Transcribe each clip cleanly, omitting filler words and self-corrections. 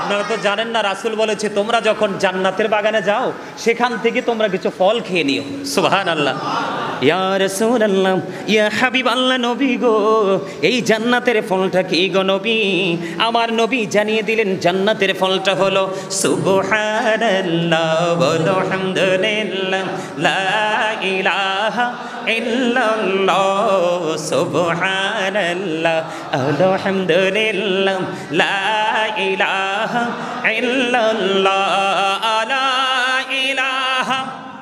আপনারা তো জানেন না, রাসূল বলেছে তোমরা যখন জান্নাতের বাগানে যাও সেখান থেকে তোমরা কিছু ফল খেয়ে নিও। সুবহানাল্লাহ। ইয়া রাসূলুল্লাহ, ইয়া হাবিবাল্লাহ, নবী গো, এই জান্নাতের ফলটা কি গো নবী? আমার নবী জানিয়ে দিলেন জান্নাতের ফলটা হলো সুবহানাল্লাহ ওয়া আলহামদুলিল্লাহ লা ইলাহা ইল্লাল্লাহ সুবহানাল্লাহ আলহামদুলিল্লাহ লা ইলাহা ইল্লাল্লাহ লা ইলাহা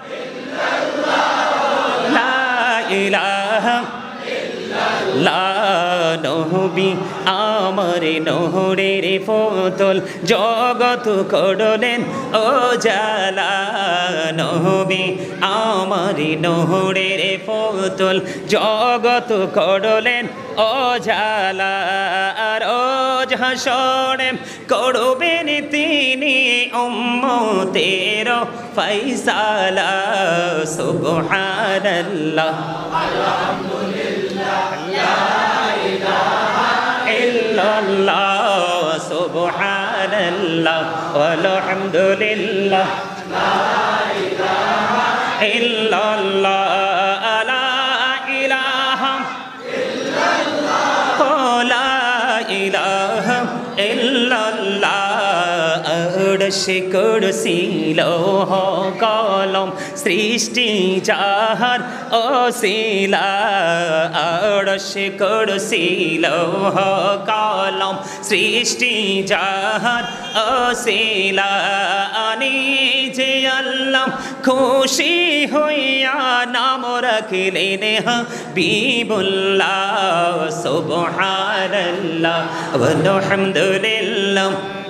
ইলাহা ইল্লাল্লাহ। নবী আমার নহরের ফতল জগৎ করলেন ও জালা, নবী আমার নহরের ফতল জগৎ করলেন ও জালা। রোজ হাসরে করবেন তিনি উম্মতের ফয়সালা। সুবহানাল্লাহ আলহামদুলিল্লাহ লা ইলাহা ইল্লাল্লাহ সুবহানাল্লাহ আলহামদুলিল্লাহ লা ইলাহা ইল্লাল্লাহ লা ইলাহা ইল্লাল্লাহ লা ইলাহা ইল্লাল্লাহ। আরশ কুরসি লৌহ কলম সৃষ্টি যাহার ওসিলা। আরশ কুরসি লৌহ কলম সৃষ্টি যাহার ওসিলা। নিজে আল্লাহ খুশি হইয়া নাম রাখিলেন হাবিবুল্লাহ। সুবহানাল্লাহ আলহামদুলিল্লাহ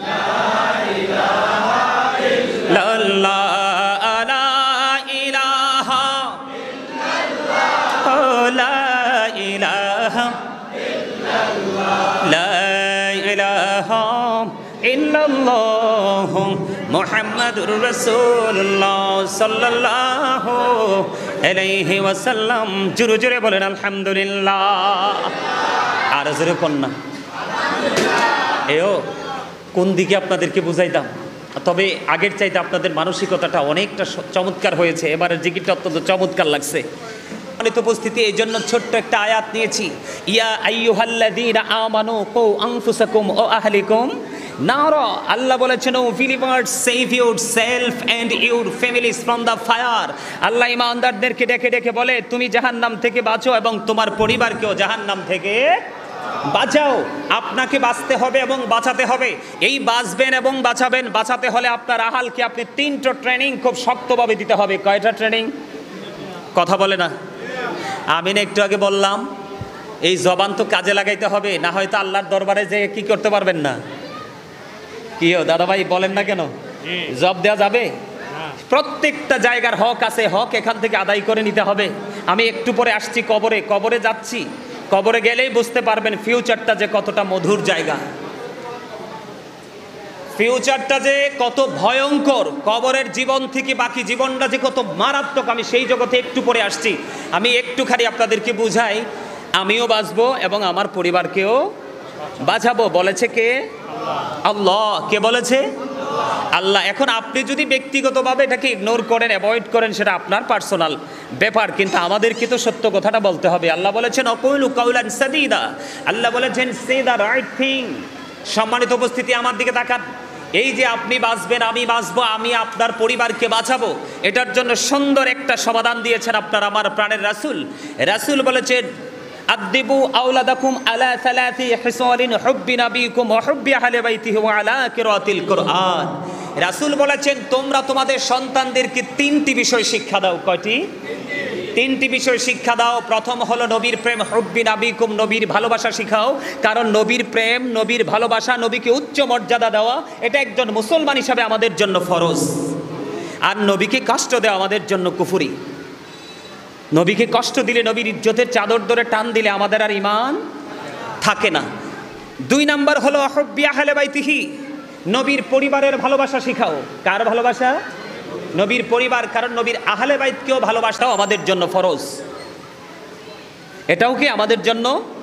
লা ইলাহা লা ইলাহা লা ইলাহা ইল্লাল্লাহ মুহাম্মাদুর রাসূলুল্লাহ সাল্লাল্লাহু আলাইহি ওয়াসাল্লাম। জোরে জোরে বলেন আলহামদুলিল্লাহ। আর জোরে কন্যা এও কোন দিকে আপনাদেরকে বুঝাইতাম, তবে আগের চাইতে আপনাদের মানসিকতাটা অনেকটা চমৎকার হয়েছে। এবারের জিকিরটা অত্যন্ত চমৎকার লাগছে। সম্মানিত উপস্থিতি, এই জন্য ছোট্ট একটা আয়াত নিয়েছি। ইয়া আইয়ুহাল্লাযীনা আমানু কু আনফুসাকুম ওয়া আহলিকুম নারা। আল্লাহ বলেছেন, O believers save yourself and your families from the fire. Allah ঈমানদারদেরকে ডেকে ডেকে বলে তুমি জাহান্নাম থেকে বাঁচো এবং তোমার পরিবারকেও জাহান্নাম থেকে বাঁচাও। আপনাকে বাঁচতে হবে এবং বাঁচাতে হবে। এই বাঁচবেন এবং বাঁচাবেন, বাঁচাতে হলে আপনার আহালকে আপনি 3টা ট্রেনিং খুব শক্তভাবে দিতে হবে। কয়টা ট্রেনিং? কথা বলে না। আমি না একটু আগে বললাম এই জবান তো কাজে লাগাইতে হবে, না হয়তো আল্লাহর দরবারে যে কি করতে পারবেন না। কি দাদা ভাই বলেন না কেন? জব দেওয়া যাবে? প্রত্যেকটা জায়গার হক আছে, হক এখান থেকে আদায় করে নিতে হবে। আমি একটু পরে আসছি কবরে যাচ্ছি। কবরে গেলেই বুঝতে পারবেন ফিউচারটা যে কতটা মধুর জায়গা, ফিউচারটা যে কত ভয়ঙ্কর, কবরের জীবন থেকে বাকি জীবনটা যে কত মারাত্মক। আমি সেই জগতে একটু পরে আসছি। আমি একটুখানি আপনাদেরকে বুঝাই, আমিও বাঁচবো এবং আমার পরিবারকেও বাঁচাবো। বলেছে কে? আল্লাহ। কে বলেছে? আল্লাহ। এখন আপনি যদি ব্যক্তিগতভাবে এটাকে ইগনোর করেন, অ্যাভয়েড করেন, সেটা আপনার পার্সোনাল ব্যাপার, কিন্তু আমাদেরকে তো সত্য কথাটা বলতে হবে। আল্লাহ বলেছেন অকুলু কাউলান সাদীদা। আল্লাহ বলেছেন সে দ্য রাইট থিং। সম্মানিত উপস্থিতি, আমার দিকে তাকান। এই যে আপনি বাঁচবেন, আমি বাঁচবো, আমি আপনার পরিবারকে বাঁচাবো, এটার জন্য সুন্দর একটা সমাধান দিয়েছেন আপনার আমার প্রাণের রাসূল। রাসূল বলেছেন আদিবু আওলাদাকুম আলা সালাসি হিসালিন হুব্বি নাবিকুম ওয়া হুব্বি আহলি বাইতিহি ওয়া আলা কিরাতিল কুরআন। রাসূল বলেছেন তোমরা তোমাদের সন্তানদেরকে 3টি বিষয় শিক্ষা দাও। কয়টি? 3টি বিষয় শিক্ষা দাও। প্রথম হলো নবীর প্রেম, হুব্বি নাবিকুম, নবীর ভালোবাসা শিখাও। কারণ নবীর প্রেম, নবীর ভালোবাসা, নবীকে উচ্চ মর্যাদা দেওয়া, এটা একজন মুসলমান হিসাবে আমাদের জন্য ফরজ। আর নবীকে কষ্ট দেওয়া আমাদের জন্য কুফরি। নবীকে কষ্ট দিলে, নবীর ইজ্জতের চাদর ধরে টান দিলে আমাদের আর ঈমান থাকে না। 2 নাম্বার হলো হুব্বি আহলি বাইতিহি, নবীর পরিবারের ভালোবাসা শিখাও। কার ভালোবাসা? নবীর পরিবার। কারণ নবীর আহলে বাইতকেও ভালোবাসাও আমাদের জন্য ফরজ। এটাও কি আমাদের জন্য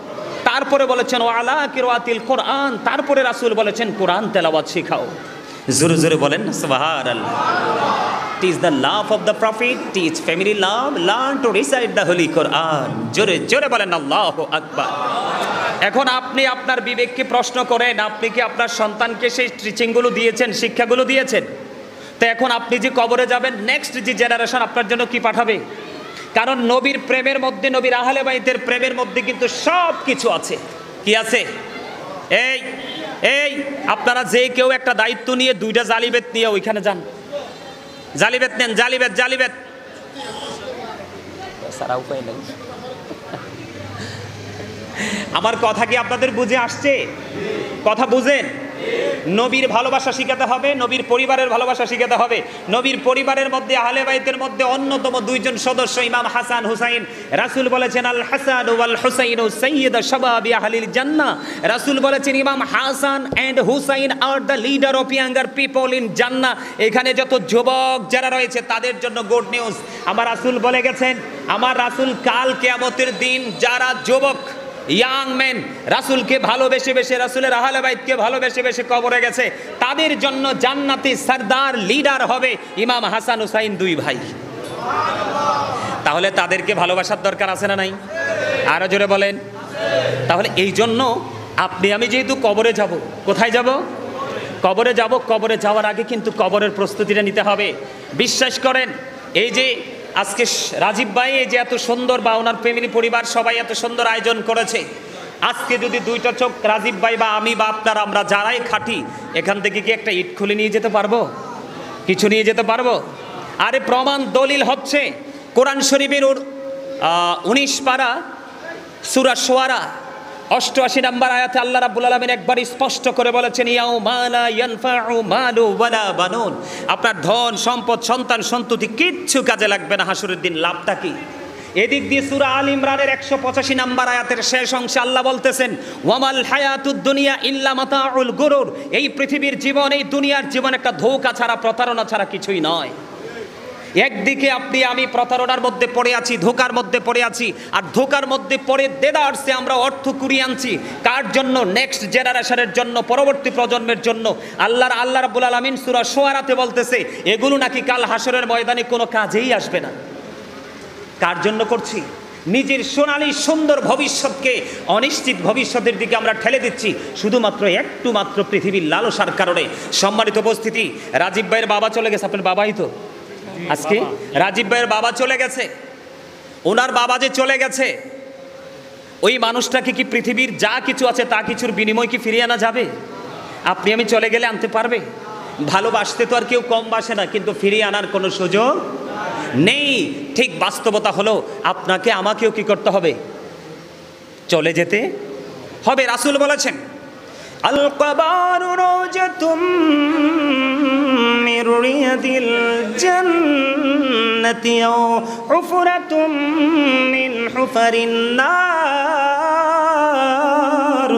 তারপরে বলেছেন ওয়ালা কিরাতিল কোরআন, তারপরে রাসূল বলেছেন কোরআন তেলাওয়াত শেখাও। জোরে জোরে বলেন সুবহানাল্লাহ। Teach the love of the prophet, teach family love, learn to recite the holy Quran. জোরে জোরে বলেন আল্লাহু আকবার। এখন আপনি আপনার বিবেককে প্রশ্ন করেন, আপনি কি আপনার সন্তানকে সেই টিচিংগুলো দিয়েছেন, শিক্ষাগুলো দিয়েছেন? তো এখন আপনি যে কবরে যাবেন, নেক্সট যে জেনারেশন আপনার জন্য কি পাঠাবে? কারণ নবীর প্রেমের মধ্যে, নবীর আহলে বাইতের প্রেমের মধ্যে কিন্তু সব কিছু আছে। কি আছে? এই এই আপনারা যে কেউ একটা দায়িত্ব নিয়ে 2টা জালিবেত নিয়ে ওইখানে যান, জালিবেত নেন, জালিবেত জালিবেত সারা উপায় নেই। আমার কথা কি আপনাদের বুঝে আসছে? কথা বুঝেন? নবীর ভালোবাসা শিখাতে হবে, নবীর পরিবারের ভালোবাসা শিখাতে হবে। নবীর পরিবারের মধ্যে আহলে বাইতের মধ্যে অন্যতম 2জন সদস্য ইমাম হাসান হুসাইন। রাসূল বলেছেন আল হাসান ওয়াল হুসাইন সাইয়্যিদ শাবাবি আহলিল জান্নাহ। রাসূল বলেছেন Imam Hasan and Husain are the leader of younger people in জান্নাহ। এখানে যত যুবক যারা রয়েছে তাদের জন্য গুড নিউজ। আমার রাসূল বলে গেছেন, আমার রাসূল কাল কিয়ামতের দিন যারা যুবক ইয়াং মেন রাসূলকে ভালোবেসে বেশে, রাসূলের আহলে বাইতকে ভালোবেসে বেশে কবরে গেছে, তাদের জন্য জান্নাতি সরদার লিডার হবে ইমাম হাসান হুসাইন, 2 ভাই। তাহলে তাদেরকে ভালোবাসার দরকার আছে না নাই? আরো জোরে বলেন। তাহলে এই জন্য আপনি আমি যেহেতু কবরে যাব, কোথায় যাব? কবরে যাব। কবরে যাওয়ার আগে কিন্তু কবরের প্রস্তুতিটা নিতে হবে। বিশ্বাস করেন, এই যে আজকে রাজীব ভাই এই যে এত সুন্দর, বা ওনার ফ্যামিলি পরিবার সবাই এত সুন্দর আয়োজন করেছে, আজকে যদি 2টা চোখ রাজীব ভাই বা আমি বা আপনারা, আমরা যারাই খাটি, এখান থেকে কি একটা ইট খুলে নিয়ে যেতে পারবো? কিছু নিয়ে যেতে পারবো? আরে প্রমাণ দলিল হচ্ছে কোরআন শরীফের 19 পারা সূরা শুআরা 88 নম্বর আয়াতে আল্লাহ রাব্বুল আলামিন একবার স্পষ্ট করে বলেছেন ইয়াউমা লা ইয়ানফাউ মালু ওয়ালা বানুন। আপনার ধন সম্পদ সন্তান সন্ততি কিচ্ছু কাজে লাগবে না হাসরের দিন। লাভটা কি? এদিক দিয়ে সূরা আল ইমরানের 185 নম্বর আয়াতের শেষ অংশে আল্লাহ বলতেছেন ওয়ামাল হায়াতুদ দুনিয়া ইল্লা মাতাউল গুরুর। এই পৃথিবীর জীবন, এই দুনিয়ার জীবন একটা ধোঁকা ছাড়া, প্রতারণা ছাড়া কিছুই নয়। একদিকে আপনি আমি প্রতারণার মধ্যে পড়ে আছি, ধোকার মধ্যে পড়ে আছি, আর ধোকার মধ্যে পড়ে দেদারসে আমরা অর্থ কুড়িয়ে আনছি। কার জন্য? নেক্সট জেনারেশনের জন্য, পরবর্তী প্রজন্মের জন্য। আল্লাহ রাব্বুল আলামিন সূরা শুআরাতে বলতেছে এগুলো নাকি কাল হাসরের ময়দানে কোনো কাজেই আসবে না। কার জন্য করছি? নিজের সোনালী সুন্দর ভবিষ্যৎকে অনিশ্চিত ভবিষ্যতের দিকে আমরা ঠেলে দিচ্ছি শুধুমাত্র একটু মাত্র পৃথিবীর লালসার কারণে। সম্মানিত উপস্থিতি, রাজীব ভাইয়ের বাবা চলে গেছে, আপনার বাবাই তো আজকে রাজীব ভাইয়ের বাবা চলে গেছে। ওনার বাবা যে চলে গেছে, ওই মানুষটাকে কি পৃথিবীর যা কিছু আছে তা কিছুর বিনিময় কি ফিরিয়ে আনা যাবে? আপনি আমি চলে গেলে আনতে পারবে? ভালোবাসতে তো আর কেউ কম বাসে না, কিন্তু ফিরিয়ে আনার কোনো সুযোগ নেই। ঠিক বাস্তবতা হলো আপনাকে আমাকেও কি করতে হবে? চলে যেতে হবে। রাসূল বলেছেন আল কবরু রাওজাতুম মির রিয়াদিল জান্নাতি আও হুফরাতুম মিন হুফারিন নার।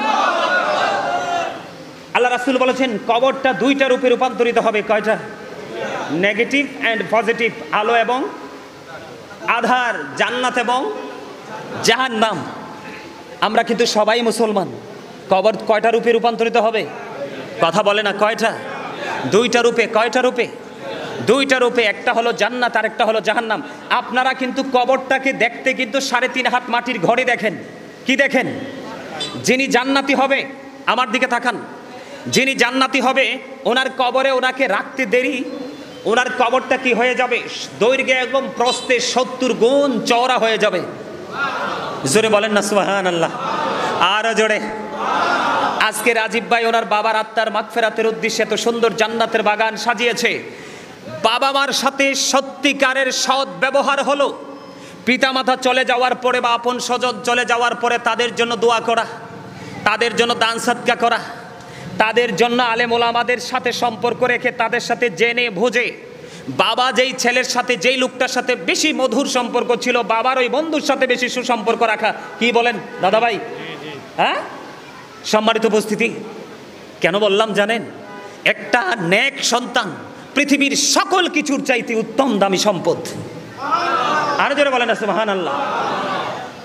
আল্লাহ রাসূল বলেছেন কবরটা 2টা রূপে রূপান্তরিত হবে। কয়টা? নেগেটিভ অ্যান্ড পজিটিভ, আলো এবং আধার, জান্নাত এবং জাহান্নাম। আমরা কিন্তু সবাই মুসলমান। কবর কয়টা রূপে রূপান্তরিত হবে? কথা বলে না, কয়টা? 2টা রূপে। কয়টা রূপে? 2টা রূপে। একটা হলো জান্নাত আর একটা হলো জাহান্নাম। আপনারা কিন্তু কবরটাকে দেখতে কিন্তু 3.5 হাত মাটির ঘরে দেখেন। কি দেখেন? যিনি জান্নাতি হবে, আমার দিকে তাকান, যিনি জান্নাতি হবে ওনার কবরে ওনাকে রাখতে দেরি, ওনার কবরটা কি হয়ে যাবে? দৈর্ঘ্যে এবং প্রস্থে 70 গুণ চওড়া হয়ে যাবে। জোরে বলেন না সুবহানাল্লাহ। আরো জোরে। আজকে রাজীব ভাই ওনার বাবার আত্মার মাগফিরাতের উদ্দেশ্যে এত সুন্দর জান্নাতের বাগান সাজিয়েছে। বাবা মার সাথে সত্যিকারের সৎ ব্যবহার হলো পিতামাতা চলে যাওয়ার পরে বা আপন স্বজন চলে যাওয়ার পরে তাদের জন্য দোয়া করা, তাদের জন্য দান সদকা করা, তাদের জন্য আলেম ওলামাদের সাথে সম্পর্ক রেখে তাদের সাথে জেনে বুঝে, বাবা যেই ছেলের সাথে, যেই লোকটার সাথে বেশি মধুর সম্পর্ক ছিল, বাবার ওই বন্ধুর সাথে বেশি সুসম্পর্ক রাখা। কি বলেন দাদা ভাই? হ্যাঁ, সম্মানিত উপস্থিতি, কেন বললাম জানেন? একটা নেক সন্তান পৃথিবীর সকল কিছুর চাইতে উত্তম দামি সম্পদ। আরো জোরে বলেন সুবহানাল্লাহ।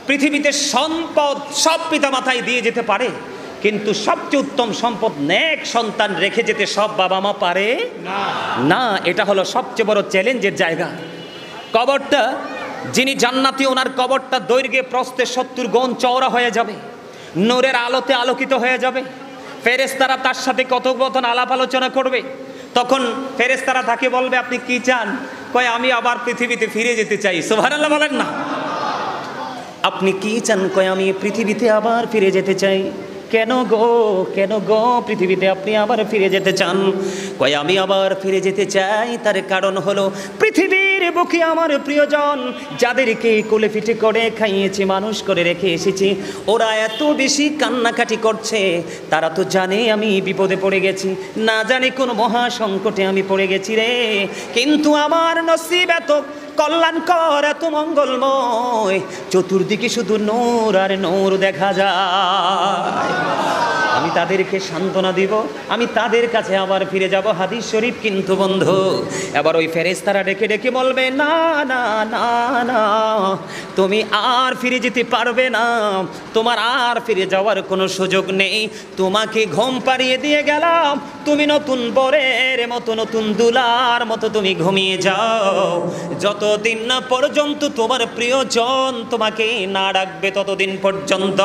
পৃথিবীতে সম্পদ সব পিতামাতাই দিয়ে যেতে পারে, কিন্তু সবচেয়ে উত্তম সম্পদ নেক সন্তান রেখে যেতে সব বাবা মা পারে না। এটা হলো সবচেয়ে বড় চ্যালেঞ্জের জায়গা। কবরটা, যিনি জান্নাতি ওনার কবরটা দৈর্ঘ্যে প্রস্থে 70 গুণ চওড়া হয়ে যাবে, নূরের আলোতে আলোকিত হয়ে যাবে। ফেরেশতারা তার সাথে কথোপকথন আলাপ আলোচনা করবে। তখন ফেরেশতারা তাকে বলবে, আপনি কি চান? কয়, আমি আবার পৃথিবীতে ফিরে যেতে চাই। সুবহানাল্লাহ বলেন না। আপনি কি চান? কয়, আমি পৃথিবীতে আবার ফিরে যেতে চাই। কেন গো পৃথিবীতে আপনি আবার ফিরে যেতে চান? কয়, আমি আবার ফিরে যেতে চাই, তার কারণ হলো পৃথিবীর বুকে আমার প্রিয়জন যাদেরকে কোলে পিঠে করে খাইয়েছি, মানুষ করে রেখে এসেছি, ওরা এত বেশি কান্নাকাটি করছে। তারা তো জানে আমি বিপদে পড়ে গেছি, না জানি কোন মহা সংকটে আমি পড়ে গেছি রে, কিন্তু আমার নসিব এত কল্যাণকর, এত মঙ্গলময়, চতুর্দিকে শুধু নূর আর নূর দেখা যায়। আমি তাদেরকে সান্ত্বনা দিব, আমি তাদের কাছে আবার ফিরে যাব। হাদিস শরীফ। কিন্তু বন্ধু, এবার ওই ফেরেশতারা ডেকে ডেকে বলবে, না না না না, তুমি আর ফিরে যেতে পারবে না, তোমার আর ফিরে যাওয়ার কোনো সুযোগ নেই। তোমাকে ঘুম পাড়িয়ে দিয়ে গেলাম, তুমি নতুন বরের মতো, নতুন দুলার মতো তুমি ঘুমিয়ে যাও। যতদিন না পর্যন্ত তোমার প্রিয়জন তোমাকে না ডাকবে, ততদিন পর্যন্ত।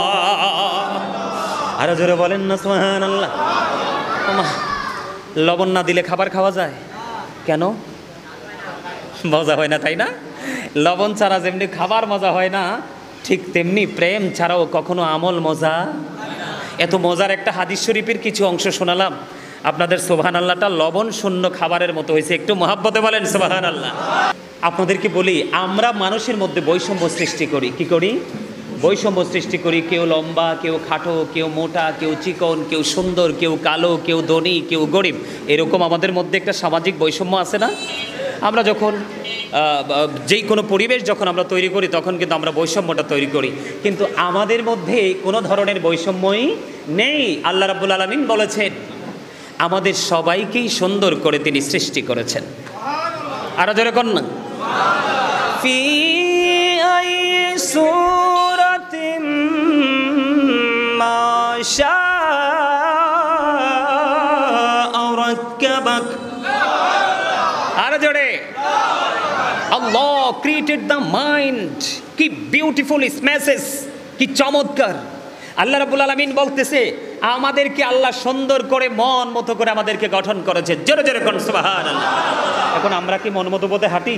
আরো জোরে বলেন না সুবহানাল্লাহ। লবণ না দিলে খাবার খাওয়া যায়? কেন? মজা হয় না, তাই না? লবণ ছাড়া যেমনি খাবার মজা হয় না, ঠিক তেমনি প্রেম ছাড়াও কখনো আমল মজা। এত মজার একটা হাদিস শরীফের কিছু অংশ শোনালাম আপনাদের। সুবহানাল্লাহটা লবণ শূন্য খাবারের মতো হয়েছে। একটু মহাব্বতে বলেন সুবহানাল্লাহ। আপনাদেরকে বলি, আমরা মানুষের মধ্যে বৈষম্য সৃষ্টি করি। কি করি? বৈষম্য সৃষ্টি করি। কেউ লম্বা, কেউ খাটো, কেউ মোটা, কেউ চিকন, কেউ সুন্দর, কেউ কালো, কেউ ধনী, কেউ গরিব। এরকম আমাদের মধ্যে একটা সামাজিক বৈষম্য আছে না? আমরা যখন যেই কোনো পরিবেশ যখন আমরা তৈরি করি, তখন কিন্তু আমরা বৈষম্যটা তৈরি করি, কিন্তু আমাদের মধ্যে কোনো ধরনের বৈষম্যই নেই। আল্লাহ রাব্বুল আলামিন বলেছেন, আমাদের সবাইকেই সুন্দর করে তিনি সৃষ্টি করেছেন। আরো জোরে কোন না? ফি আই সূরাতিম মা শাআ রাক্কাবাক। আরো জোরে। Allah created the mind. কি বিউটিফুল স্মেসেস, কি চমৎকার। আল্লাহ রাব্বুল আলামিন বলতেছে, আমাদেরকে আল্লাহ সুন্দর করে মন মতো করে আমাদেরকে গঠন করেছে। জোরে জোরে কোন সুবহানাল্লাহ। এখন আমরা কি মন মতো পথে হাঁটি?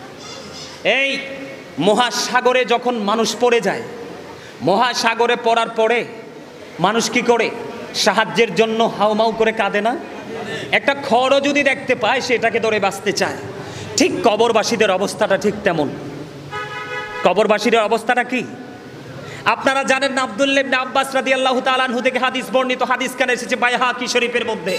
এই মহাসাগরে যখন মানুষ পড়ে যায়, মহাসাগরে পড়ার পরে মানুষ কি করে? সাহায্যের জন্য হাউমাউ করে কাঁদে না? একটা খড়ও যদি দেখতে পায় সেটাকে ধরে বাঁচতে চায়। ঠিক কবরবাসীদের অবস্থাটা ঠিক তেমন। কবরবাসীদের অবস্থাটা কি আপনারা জানেন না? আব্দুল্লাহ ইবনে আব্বাস রাদিয়াল্লাহু তাআলা আনহু থেকে হাদিস বর্ণিত, হাদিস কানে এসেছে বাইহাকি শরীফের মধ্যে।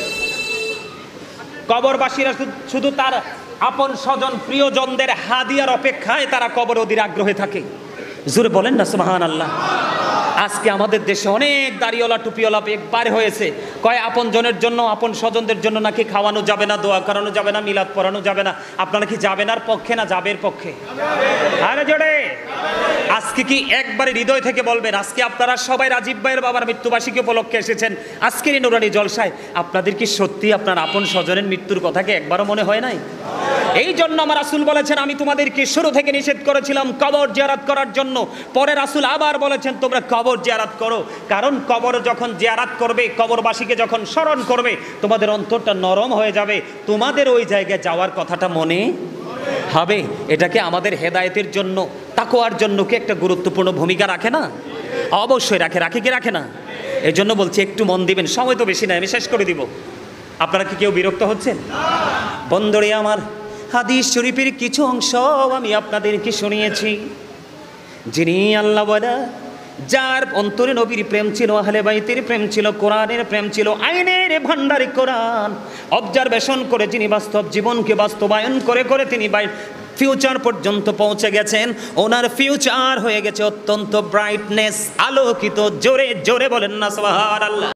কবরবাসীরা শুধু তার আপন স্বজন প্রিয়জনদের হাদিয়ার অপেক্ষায় তারা কবর অধীর আগ্রহে থাকে। জোরে বলেন না সুবহানাল্লাহ। আজকে আমাদের দেশে অনেক দাড়িওয়ালা টুপিওয়ালা একবার হয়েছে, কয় আপন জনের জন্য, আপন স্বজনদের জন্য নাকি খাওয়ানো যাবে না, দোয়া করানো যাবে না, মিলাদ পড়ানো যাবে না। আপনারা কি যাবেন আর পক্ষে না যাবের পক্ষে? আরে জোরে। আজকে কি একবারে হৃদয় থেকে বলবেন, আজকে আপনারা সবাই রাজীব ভাইয়ের বাবার মৃত্যুবার্ষিকী উপলক্ষে এসেছেন আজকের এই নুরানি জলসায়, আপনাদের কি সত্যি আপনার আপন স্বজনের মৃত্যুর কথা কি একবারও মনে হয় নাই? এই জন্য আমার রাসূল বলেছেন, আমি তোমাদেরকে শুরু থেকে নিষেধ করেছিলাম কবর জিয়ারত করার জন্য। পরে রাসূল আবার বলেছেন, তোমরা কবর জিয়ারত করো, কারণ কবর যখন জিয়ারত করবে, কবরবাসীকে যখন স্মরণ করবে, তোমাদের অন্তরটা নরম হয়ে যাবে, তোমাদের ওই জায়গায় যাওয়ার কথাটা মনে হবে। এটাকে আমাদের হেদায়েতের জন্য, তাকওয়ার জন্য কি একটা গুরুত্বপূর্ণ ভূমিকা রাখে না? অবশ্যই রাখে। রাখে কি রাখে না? এই জন্য বলছি একটু মন দিবেন। সময় তো বেশি নাই, আমি শেষ করে দিব। আপনারা কি কেউ বিরক্ত হচ্ছেন? বন্ধুরে আমার, হাদিস শরীফের কিছু অংশ আমি আপনাদেরকে শুনিয়েছি। যিনি আল্লাহ ওয়ালা, যার অন্তরে নবীর প্রেম ছিল, আহলে বাইতের প্রেম ছিল, কোরআনের প্রেম ছিল, আইনের ভান্ডারে কোরআন অবজারভেশন করে যিনি বাস্তব জীবনকে বাস্তবায়ন করে করে তিনি ফিউচার পর্যন্ত পৌঁছে গেছেন। ওনার ফিউচার হয়ে গেছে অত্যন্ত ব্রাইটনেস, আলোকিত। জোরে জোরে বলেন না সুবহানাল্লাহ।